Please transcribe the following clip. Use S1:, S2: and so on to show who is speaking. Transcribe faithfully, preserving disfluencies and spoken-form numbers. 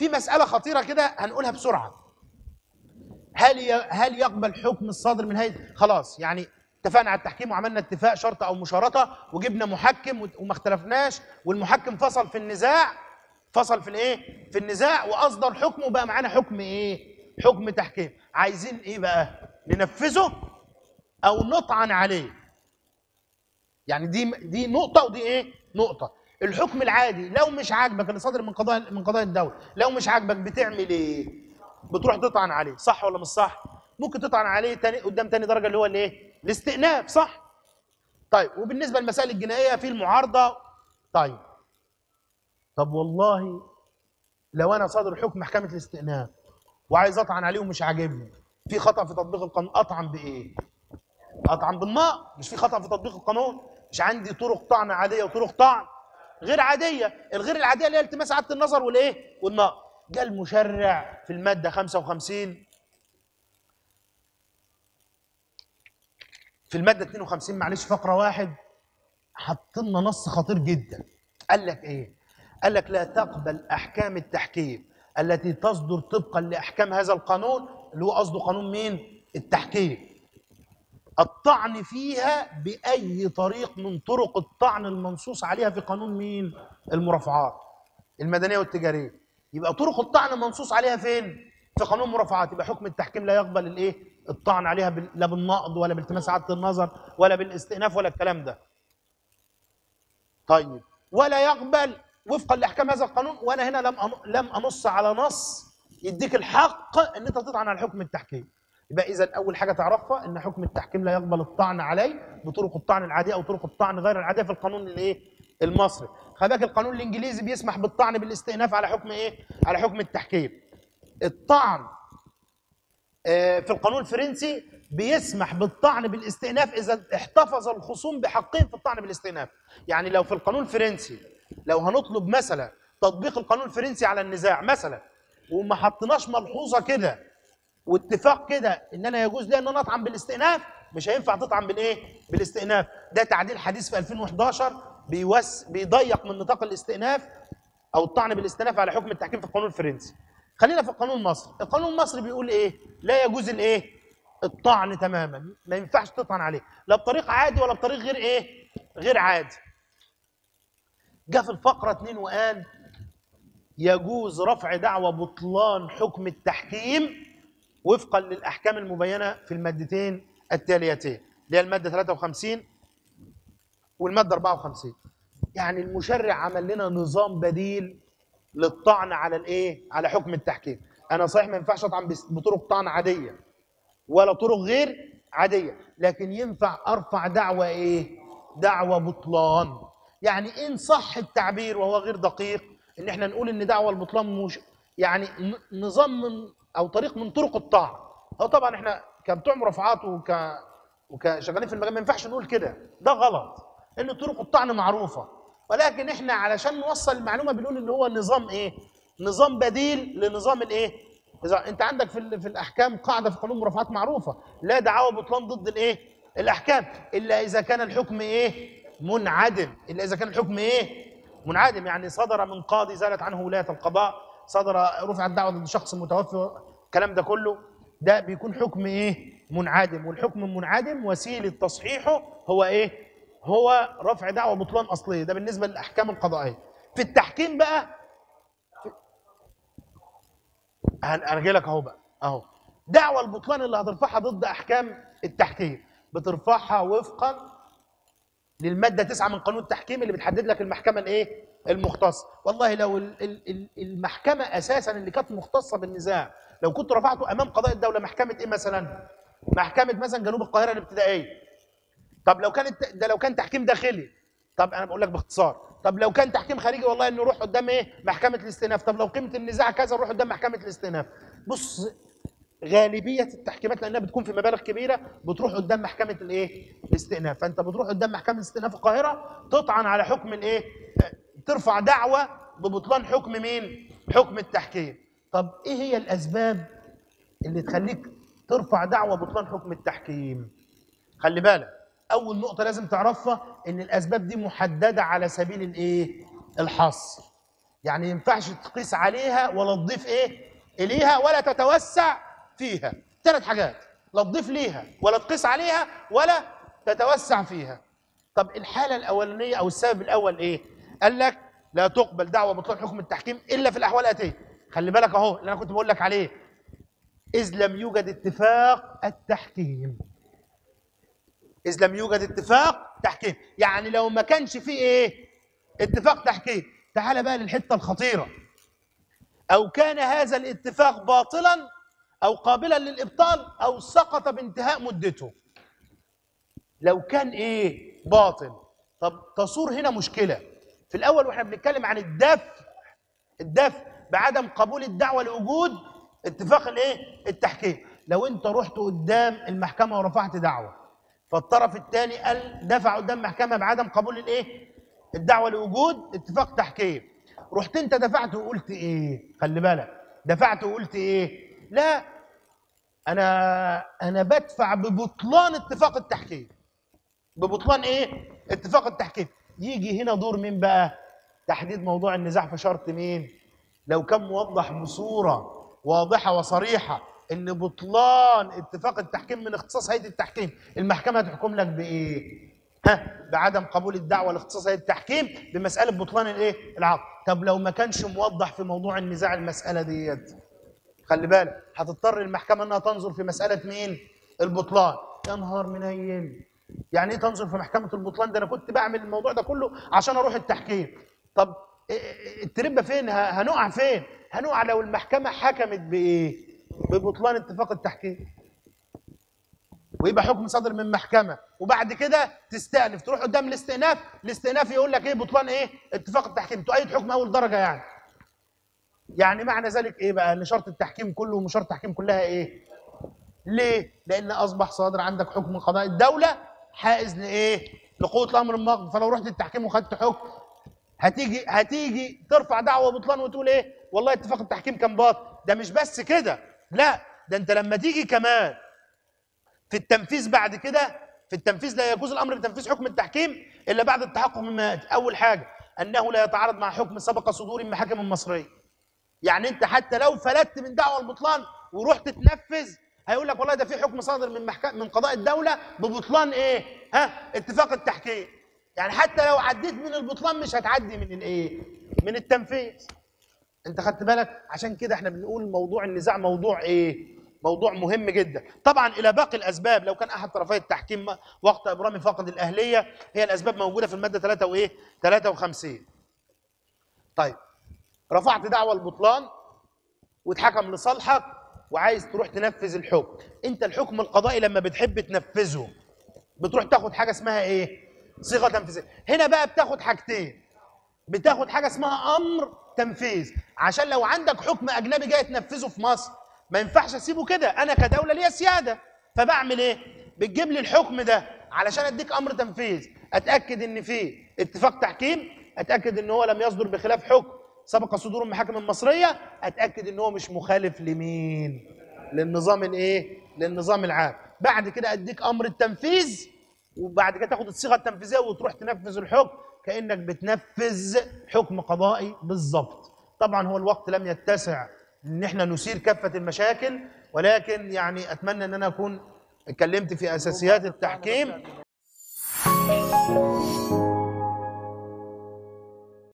S1: في مساله خطيره كده هنقولها بسرعه. هل هل يقبل حكم الصادر من هيئه؟ خلاص يعني اتفقنا على التحكيم وعملنا اتفاق شرط او مشارطه وجبنا محكم وما اختلفناش، والمحكم فصل في النزاع، فصل في الايه؟ في النزاع واصدر حكم وبقى معانا حكم ايه؟ حكم تحكيم. عايزين ايه بقى؟ ننفذه او نطعن عليه. يعني دي دي نقطه ودي ايه؟ نقطه. الحكم العادي لو مش عاجبك اللي صادر من قضاء من قضاء الدوله، لو مش عاجبك بتعمل ايه؟ بتروح تطعن عليه، صح ولا مش صح؟ ممكن تطعن عليه تاني قدام تاني درجه اللي هو الايه؟ الاستئناف، صح؟ طيب وبالنسبه للمسائل الجنائيه في المعارضه. طيب طب والله لو انا صادر حكم محكمه الاستئناف وعايز اطعن عليه ومش عاجبني، في خطا في تطبيق القانون، اطعن بايه؟ اطعن بالنقض. مش في خطا في تطبيق القانون؟ مش عندي طرق طعن عاديه وطرق طعن غير عاديه، الغير العاديه اللي هي التماس اعاده النظر والايه؟ والنقض. جاء المشرع في الماده خمسة وخمسين، في الماده اتنين وخمسين معلش فقره واحد، حط لنا نص خطير جدا. قال لك ايه؟ قال لك لا تقبل احكام التحكيم التي تصدر طبقا لاحكام هذا القانون، اللي هو قصده قانون مين؟ التحكيم، الطعن فيها باي طريق من طرق الطعن المنصوص عليها في قانون مين؟ المرافعات المدنيه والتجاريه. يبقى طرق الطعن منصوص عليها فين؟ في قانون المرافعات. يبقى حكم التحكيم لا يقبل الايه؟ الطعن عليها بال... لا بالنقض ولا بالتماس اعاده النظر ولا بالاستئناف ولا الكلام ده. طيب ولا يقبل وفقا لاحكام هذا القانون، وانا هنا لم أن... لم انص على نص يديك الحق ان انت تطعن على حكم التحكيم. يبقى اذا اول حاجه تعرفها ان حكم التحكيم لا يقبل الطعن عليه بطرق الطعن العاديه او طرق الطعن غير العاديه في القانون الايه؟ المصري. خلي بالك القانون الانجليزي بيسمح بالطعن بالاستئناف على حكم ايه؟ على حكم التحكيم. الطعن في القانون الفرنسي بيسمح بالطعن بالاستئناف اذا احتفظ الخصوم بحقهم في الطعن بالاستئناف. يعني لو في القانون الفرنسي لو هنطلب مثلا تطبيق القانون الفرنسي على النزاع مثلا وما حطيناش ملحوظه كده واتفاق كده ان انا يجوز لي ان انا اطعن بالاستئناف، مش هينفع تطعن بالايه؟ بالاستئناف. ده تعديل حديث في ألفين وحداشر بيوس بيضيق من نطاق الاستئناف او الطعن بالاستئناف على حكم التحكيم في القانون الفرنسي. خلينا في القانون المصري. القانون المصري بيقول ايه؟ لا يجوز الايه؟ الطعن تماما، ما ينفعش تطعن عليه لا بطريق عادي ولا بطريق غير ايه؟ غير عادي. جاء في الفقره اتنين وقال يجوز رفع دعوى بطلان حكم التحكيم وفقا للاحكام المبينه في المادتين التاليتين، اللي هي الماده ثلاثة وخمسين والماده أربعة وخمسين. يعني المشرع عمل لنا نظام بديل للطعن على الايه؟ على حكم التحكيم. انا صحيح ما ينفعش اطعن بطرق طعن عاديه ولا طرق غير عاديه، لكن ينفع ارفع دعوى ايه؟ دعوى بطلان. يعني ان صح التعبير وهو غير دقيق ان احنا نقول ان دعوى البطلان مش يعني نظام من او طريق من طرق الطعن. هو طبعا احنا كبتوع مرافعات وك وكشغالين في المجال ما ينفعش نقول كده، ده غلط، ان طرق الطعن معروفه، ولكن احنا علشان نوصل المعلومه بنقول ان هو نظام ايه؟ نظام بديل لنظام الايه؟ اذا انت عندك في في الاحكام قاعده في قانون المرافعات معروفه، لا دعاوى بطلان ضد الايه؟ الاحكام الا اذا كان الحكم ايه؟ منعدم، الا اذا كان الحكم ايه؟ منعدم. يعني صدر من قاضي زالت عنه ولايه القضاء، صدر رفع الدعوه ضد شخص متوفي، الكلام ده كله ده بيكون حكم ايه؟ منعدم. والحكم المنعدم وسيله تصحيحه هو ايه؟ هو رفع دعوى بطلان اصليه. ده بالنسبه للاحكام القضائيه. في التحكيم بقى انا جاي لك اهو بقى اهو دعوى البطلان اللي هترفعها ضد احكام التحكيم بترفعها وفقا للماده تسعة من قانون التحكيم اللي بتحدد لك المحكمه الايه؟ المختصه. والله لو المحكمه اساسا اللي كانت مختصه بالنزاع لو كنت رفعته امام قضاء الدوله، محكمه ايه مثلا؟ محكمه مثلا جنوب القاهره الابتدائيه. طب لو كانت ده لو كان تحكيم داخلي، طب انا بقول لك باختصار، طب لو كان تحكيم خارجي والله انه نروح قدام ايه؟ محكمه الاستئناف. طب لو قيمه النزاع كذا نروح قدام محكمه الاستئناف. بص غالبيه التحكيمات لانها بتكون في مبالغ كبيره بتروح قدام محكمه الايه؟ الاستئناف. فانت بتروح قدام محكمه الاستئناف القاهره تطعن على حكم الايه؟ ترفع دعوه ببطلان حكم مين؟ حكم التحكيم. طب ايه هي الاسباب اللي تخليك ترفع دعوه بطلان حكم التحكيم؟ خلي بالك اول نقطه لازم تعرفها ان الاسباب دي محدده على سبيل الايه؟ الحصر. يعني ما ينفعش تقيس عليها ولا تضيف ايه اليها ولا تتوسع فيها. ثلاث حاجات: لا تضيف ليها ولا تقيس عليها ولا تتوسع فيها. طب الحاله الاولانيه او السبب الاول ايه؟ قال لك لا تقبل دعوه بطلان حكم التحكيم الا في الاحوال الاتيه. خلي بالك اهو اللي انا كنت بقول لك عليه: اذ لم يوجد اتفاق التحكيم. اذ لم يوجد اتفاق تحكيم، يعني لو ما كانش فيه ايه؟ اتفاق تحكيم. تعال بقى للحته الخطيره: او كان هذا الاتفاق باطلا او قابلا للابطال او سقط بانتهاء مدته. لو كان ايه؟ باطل. طب تصور هنا مشكله في الاول واحنا بنتكلم عن الدفع الدفع بعدم قبول الدعوه لوجود اتفاق الايه؟ التحكيم. لو انت رحت قدام المحكمه ورفعت دعوه، فالطرف الثاني قال دفع قدام المحكمه بعدم قبول الايه؟ الدعوه لوجود اتفاق تحكيم. رحت انت دفعت وقلت ايه؟ خلي بالك، دفعت وقلت ايه؟ لا، انا انا بدفع ببطلان اتفاق التحكيم. ببطلان ايه؟ اتفاق التحكيم. يجي هنا دور مين بقى؟ تحديد موضوع النزاع في شرط مين؟ لو كان موضح بصوره واضحه وصريحه ان بطلان اتفاق التحكيم من اختصاص هيئه التحكيم، المحكمه هتحكم لك بايه؟ ها، بعدم قبول الدعوه لاختصاص هيئه التحكيم بمساله بطلان الايه؟ العقد. طب لو ما كانش موضح في موضوع النزاع المساله ديت، خلي بالك هتضطر المحكمه انها تنظر في مساله مين؟ البطلان. يا نهار منيل، يعني ايه تنظر في محكمه البطلان؟ ده انا كنت بعمل الموضوع ده كله عشان اروح التحكيم. طب التربه فين؟ هنقع فين؟ هنقع لو المحكمه حكمت بايه؟ ببطلان اتفاق التحكيم، ويبقى حكم صادر من محكمه، وبعد كده تستأنف تروح قدام الاستئناف، الاستئناف يقول لك ايه؟ بطلان ايه؟ اتفاق التحكيم، تؤيد حكم اول درجه. يعني يعني معنى ذلك ايه بقى؟ ان شرط التحكيم كله ومشارط التحكيم كلها ايه؟ ليه؟ لان اصبح صادر عندك حكم قضاء الدوله حائز لايه؟ لقوه الامر المقضي. فلو رحت التحكيم وخدت حكم، هتيجي هتيجي ترفع دعوه بطلان وتقول ايه؟ والله اتفاق التحكيم كان باطل. ده مش بس كده، لا، ده انت لما تيجي كمان في التنفيذ بعد كده، في التنفيذ لا يجوز الامر بتنفيذ حكم التحكيم الا بعد التحقق مما ياتي. اول حاجه انه لا يتعارض مع حكم سبق صدور المحاكم المصريه. يعني انت حتى لو فلتت من دعوه البطلان ورحت تنفذ، هيقول لك والله ده في حكم صادر من محكمه من قضاء الدوله ببطلان ايه؟ ها؟ اتفاق التحكيم. يعني حتى لو عديت من البطلان مش هتعدي من الايه؟ من التنفيذ. انت خدت بالك؟ عشان كده احنا بنقول موضوع النزاع موضوع ايه؟ موضوع مهم جدا. طبعا الى باقي الاسباب، لو كان احد طرفي التحكيم وقت ابرام فاقد الاهليه، هي الاسباب موجوده في الماده ثلاثة وايه؟ ثلاثة وخمسين. طيب، رفعت دعوى البطلان واتحكم لصالحك وعايز تروح تنفذ الحكم. انت الحكم القضائي لما بتحب تنفذه بتروح تاخد حاجه اسمها ايه؟ صيغه تنفيذيه. هنا بقى بتاخد حاجتين، بتاخد حاجه اسمها امر تنفيذ، عشان لو عندك حكم اجنبي جاي تنفذه في مصر ما ينفعش اسيبه كده، انا كدوله ليا سياده. فبعمل ايه؟ بتجيب لي الحكم ده علشان اديك امر تنفيذ، اتاكد ان في اتفاق تحكيم، اتاكد ان هو لم يصدر بخلاف حكم سبق صدور المحاكم المصريه، اتاكد ان هو مش مخالف لمين؟ للنظام الايه؟ للنظام العام. بعد كده اديك امر التنفيذ، وبعد كده تاخد الصيغه التنفيذيه وتروح تنفذ الحكم كانك بتنفذ حكم قضائي بالظبط. طبعا هو الوقت لم يتسع ان احنا نثير كافه المشاكل، ولكن يعني اتمنى ان انا اكون اتكلمت في اساسيات التحكيم.